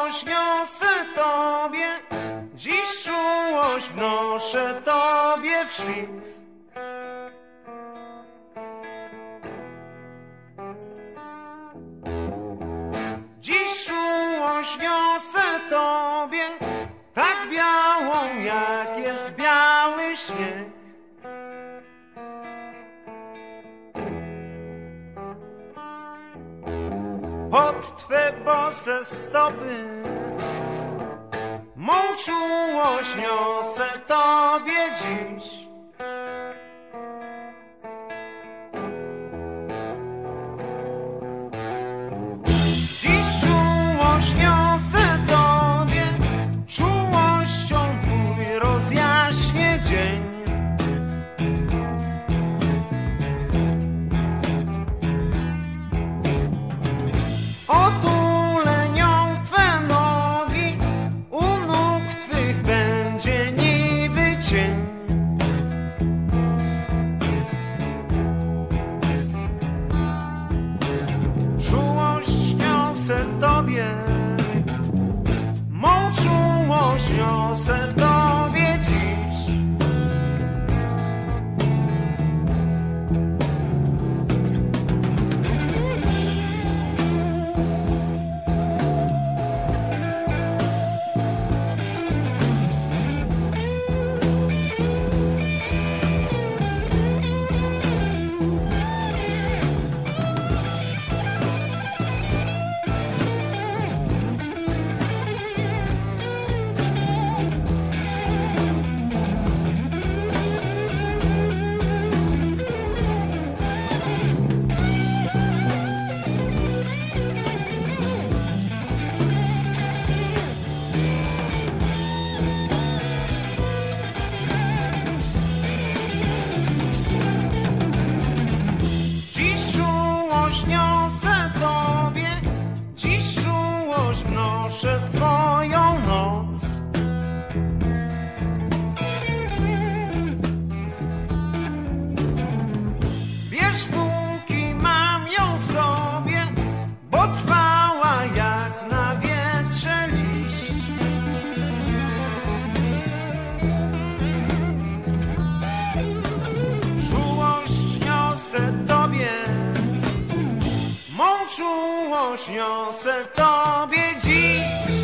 czułość niosę Tobie, dziś czułość wnoszę Tobie w świt. Dziś czułość niosę Tobie, tak białą jak jest biały śnieg. Pod Twe bose stopy mą czułość niosę Tobie dziś. Dziś czułość niosę Tobie, czułością Twój rozjaśnie dzień. Otulę nią Twe nogi, u nóg Twych będzie niby cień. Czułość niosę Tobie, mą czułość niosę Tobie dziś. Niosę Tobie, dziś czułość wnoszę w Twoją noc. Bierz póki mam ją w sobie, bo trwała jak na wietrze liść. Czułość niosę Tobie, mą czułość niosę Tobie dziś.